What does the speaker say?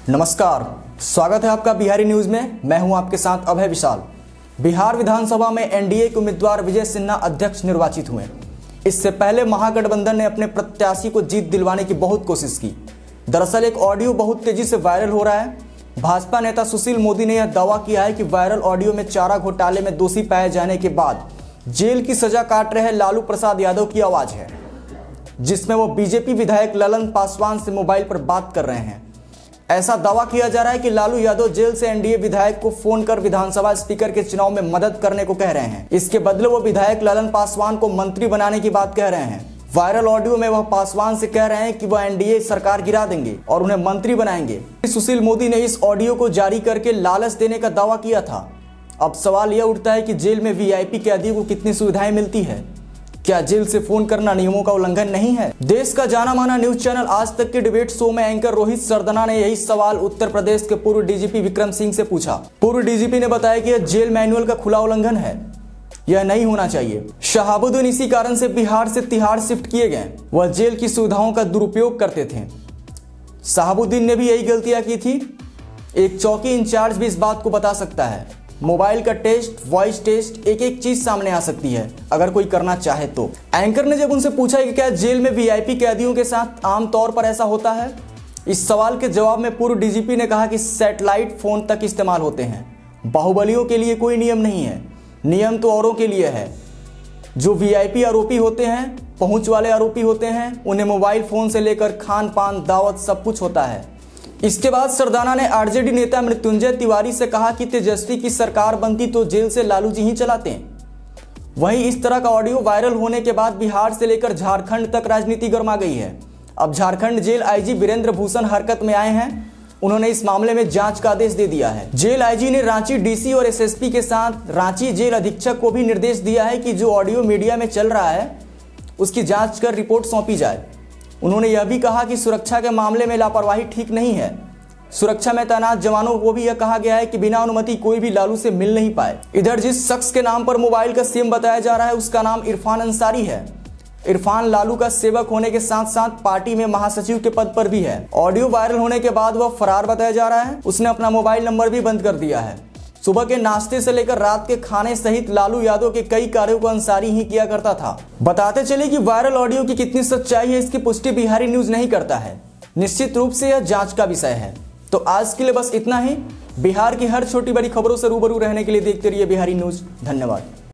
नमस्कार, स्वागत है आपका बिहारी न्यूज में। मैं हूं आपके साथ अभय विशाल। बिहार विधानसभा में एनडीए के उम्मीदवार विजय सिन्हा अध्यक्ष निर्वाचित हुए। इससे पहले महागठबंधन ने अपने प्रत्याशी को जीत दिलवाने की बहुत कोशिश की। दरअसल एक ऑडियो बहुत तेजी से वायरल हो रहा है। भाजपा नेता सुशील मोदी ने यह दावा किया है कि वायरल ऑडियो में चारा घोटाले में दोषी पाए जाने के बाद जेल की सजा काट रहे लालू प्रसाद यादव की आवाज है, जिसमें वो बीजेपी विधायक ललन पासवान से मोबाइल पर बात कर रहे हैं। ऐसा दावा किया जा रहा है कि लालू यादव जेल से एनडीए विधायक को फोन कर विधानसभा स्पीकर के चुनाव में मदद करने को कह रहे हैं। इसके बदले वो विधायक ललन पासवान को मंत्री बनाने की बात कह रहे हैं। वायरल ऑडियो में वह पासवान से कह रहे हैं कि वह एनडीए सरकार गिरा देंगे और उन्हें मंत्री बनाएंगे। सुशील मोदी ने इस ऑडियो को जारी करके लालच देने का दावा किया था। अब सवाल यह उठता है कि जेल में वीआईपी कैदियों को कितनी सुविधाएं मिलती है। क्या जेल से फोन करना नियमों का उल्लंघन नहीं है? देश का जाना माना न्यूज चैनल आज तक के डिबेट शो में एंकर रोहित सरदना ने यही सवाल उत्तर प्रदेश के पूर्व डीजीपी विक्रम सिंह से पूछा। पूर्व डीजीपी ने बताया कि यह जेल मैनुअल का खुला उल्लंघन है, यह नहीं होना चाहिए। शहाबुद्दीन इसी कारण से बिहार से तिहाड़ शिफ्ट किए गए। वह जेल की सुविधाओं का दुरुपयोग करते थे। शहाबुद्दीन ने भी यही गलतियां की थी। एक चौकी इंचार्ज भी इस बात को बता सकता है। मोबाइल का टेस्ट, वॉइस टेस्ट, एक एक चीज सामने आ सकती है अगर कोई करना चाहे तो। एंकर ने जब उनसे पूछा कि क्या जेल में वीआईपी कैदियों के साथ आमतौर पर ऐसा होता है, इस सवाल के जवाब में पूर्व डीजीपी ने कहा कि सैटेलाइट फोन तक इस्तेमाल होते हैं। बाहुबलियों के लिए कोई नियम नहीं है, नियम तो औरों के लिए है। जो वीआईपी आरोपी होते हैं, पहुंच वाले आरोपी होते हैं, उन्हें मोबाइल फोन से लेकर खान पान, दावत सब कुछ होता है। इसके बाद सरदाना ने आरजेडी नेता मृत्युंजय तिवारी से कहा कि तेजस्वी की सरकार बनती तो जेल से लालू जी ही चलाते हैं। वहीं इस तरह का ऑडियो वायरल होने के बाद बिहार से लेकर झारखंड तक राजनीति गर्मा गई है। अब झारखंड जेल आईजी वीरेंद्र भूषण हरकत में आए हैं। उन्होंने इस मामले में जांच का आदेश दे दिया है। जेल आईजी ने रांची डीसी और एसएसपी के साथ रांची जेल अधीक्षक को भी निर्देश दिया है कि जो ऑडियो मीडिया में चल रहा है उसकी जांच कर रिपोर्ट सौंपी जाए। उन्होंने यह भी कहा कि सुरक्षा के मामले में लापरवाही ठीक नहीं है। सुरक्षा में तैनात जवानों को भी यह कहा गया है कि बिना अनुमति कोई भी लालू से मिल नहीं पाए। इधर जिस शख्स के नाम पर मोबाइल का सिम बताया जा रहा है उसका नाम इरफान अंसारी है। इरफान लालू का सेवक होने के साथ साथ पार्टी में महासचिव के पद पर भी है। ऑडियो वायरल होने के बाद वह फरार बताया जा रहा है। उसने अपना मोबाइल नंबर भी बंद कर दिया है। सुबह के नाश्ते से लेकर रात के खाने सहित लालू यादव के कई कार्यों को अंसारी ही किया करता था। बताते चले कि वायरल ऑडियो की कितनी सच्चाई है इसकी पुष्टि बिहारी न्यूज नहीं करता है। निश्चित रूप से यह जांच का विषय है। तो आज के लिए बस इतना ही। बिहार की हर छोटी बड़ी खबरों से रूबरू रहने के लिए देखते रहिए बिहारी न्यूज। धन्यवाद।